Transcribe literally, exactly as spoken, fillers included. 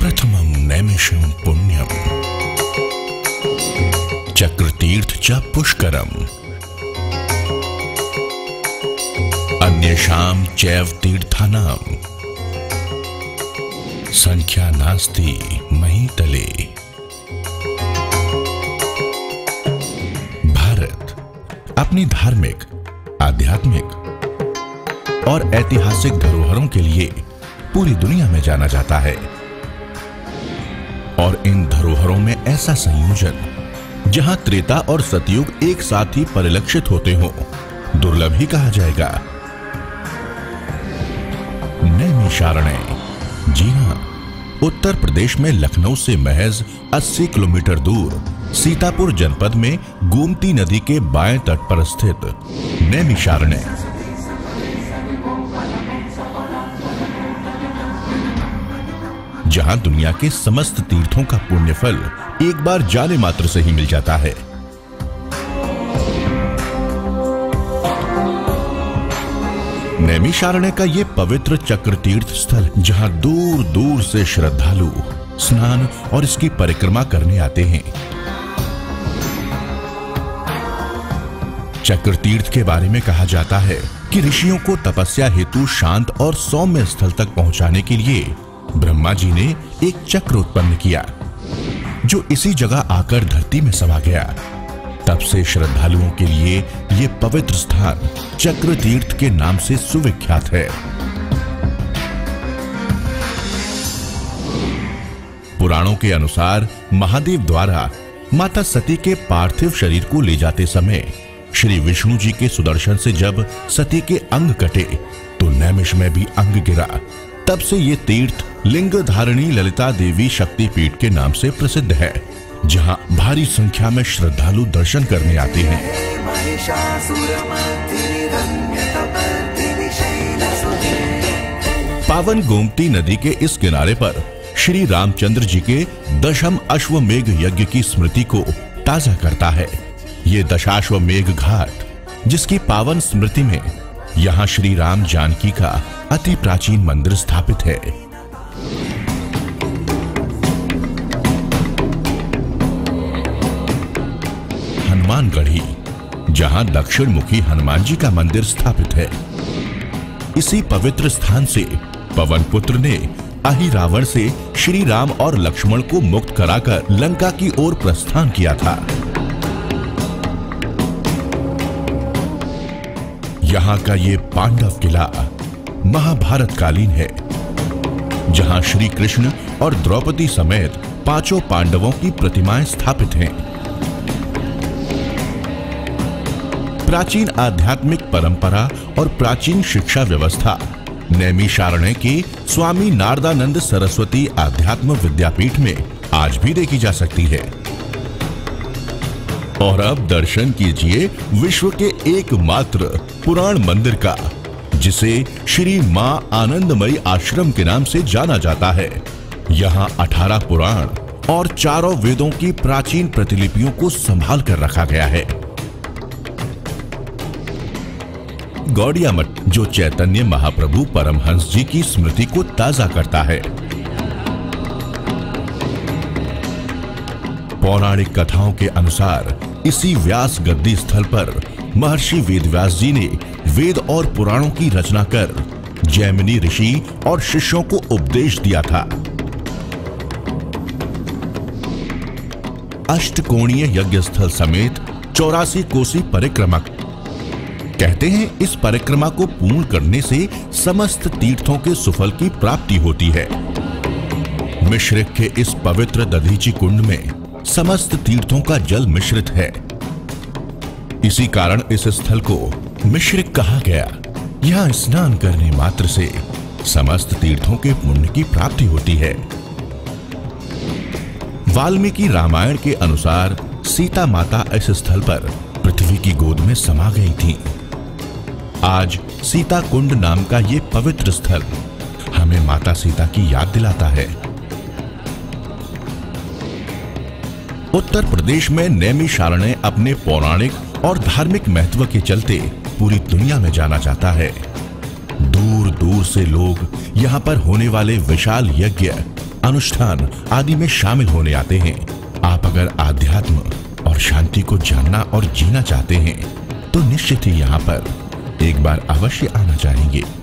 प्रथमं नैमिषं पुण्यं चक्रतीर्थ च पुष्करम् अन्येषां चैव तीर्थानां संख्या नास्ति महीतले। भारत अपनी धार्मिक, आध्यात्मिक और ऐतिहासिक धरोहरों के लिए पूरी दुनिया में जाना जाता है और इन धरोहरों में ऐसा संयोजन जहां त्रेता और सतयुग एक साथ ही परिलक्षित होते हों दुर्लभ ही कहा जाएगा। नैमिषारण्य, जी हां, उत्तर प्रदेश में लखनऊ से महज अस्सी किलोमीटर दूर सीतापुर जनपद में गोमती नदी के बाएं तट पर स्थित नैमिषारण्य जहां दुनिया के समस्त तीर्थों का पुण्य फल एक बार जाने मात्र से ही मिल जाता है। नैमिषारण्य का ये पवित्र चक्र तीर्थ स्थल जहां दूर दूर से श्रद्धालु स्नान और इसकी परिक्रमा करने आते हैं। चक्र तीर्थ के बारे में कहा जाता है कि ऋषियों को तपस्या हेतु शांत और सौम्य स्थल तक पहुंचाने के लिए ब्रह्मा जी ने एक चक्र उत्पन्न किया जो इसी जगह आकर धरती में समा गया। तब से श्रद्धालुओं के लिए यह पवित्र स्थान चक्र तीर्थ के नाम से सुविख्यात है। पुराणों के अनुसार महादेव द्वारा माता सती के पार्थिव शरीर को ले जाते समय श्री विष्णु जी के सुदर्शन से जब सती के अंग कटे तो नैमिष में भी अंग गिरा। तब से ये तीर्थ लिंग धारिणी ललिता देवी शक्तिपीठ के नाम से प्रसिद्ध है, जहां भारी संख्या में श्रद्धालु दर्शन करने आते हैं। पावन गोमती नदी के इस किनारे पर श्री रामचंद्र जी के दशम अश्वमेघ यज्ञ की स्मृति को ताजा करता है। ये दशाश्वमेघ घाट जिसकी पावन स्मृति में यहाँ श्री राम जानकी का अति प्राचीन मंदिर स्थापित है। हनुमानगढ़ी, जहां दक्षिण मुखी हनुमान जी का मंदिर स्थापित है। इसी पवित्र स्थान से पवन पुत्र ने अहिरावण से श्री राम और लक्ष्मण को मुक्त कराकर लंका की ओर प्रस्थान किया था। यहाँ का ये पांडव किला महाभारत कालीन है, जहां श्री कृष्ण और द्रौपदी समेत पांचों पांडवों की प्रतिमाएं स्थापित हैं। प्राचीन आध्यात्मिक परंपरा और प्राचीन शिक्षा व्यवस्था नैमिषारण्य के स्वामी नारदानंद सरस्वती आध्यात्म विद्यापीठ में आज भी देखी जा सकती है। और अब दर्शन कीजिए विश्व के एकमात्र पुराण मंदिर का, जिसे श्री मां आनंदमयी आश्रम के नाम से जाना जाता है। यहाँ अठारह पुराण और चारों वेदों की प्राचीन प्रतिलिपियों को संभाल कर रखा गया है। गौड़िया मठ, जो चैतन्य महाप्रभु परमहंस जी की स्मृति को ताजा करता है। पौराणिक कथाओं के अनुसार इसी व्यास गद्दी स्थल पर महर्षि वेदव्यास जी ने वेद और पुराणों की रचना कर जैमिनी ऋषि और शिष्यों को उपदेश दिया था। अष्टकोणीय यज्ञ स्थल समेत चौरासी कोसी परिक्रमा, कहते हैं इस परिक्रमा को पूर्ण करने से समस्त तीर्थों के सुफल की प्राप्ति होती है। मिश्रिक के इस पवित्र दधीची कुंड में समस्त तीर्थों का जल मिश्रित है। इसी कारण इस स्थल को मिश्रिक कहा गया। यहाँ स्नान करने मात्र से समस्त तीर्थों के पुण्य की प्राप्ति होती है। वाल्मीकि रामायण के अनुसार सीता माता इस स्थल पर पृथ्वी की गोद में समा गई थीं। आज सीता कुंड नाम का ये पवित्र स्थल हमें माता सीता की याद दिलाता है। उत्तर प्रदेश में नैमिषारण्य अपने पौराणिक और धार्मिक महत्व के चलते पूरी दुनिया में जाना जाता है। दूर दूर से लोग यहाँ पर होने वाले विशाल यज्ञ अनुष्ठान आदि में शामिल होने आते हैं। आप अगर आध्यात्म और शांति को जानना और जीना चाहते हैं तो निश्चित ही यहाँ पर एक बार अवश्य आना चाहेंगे।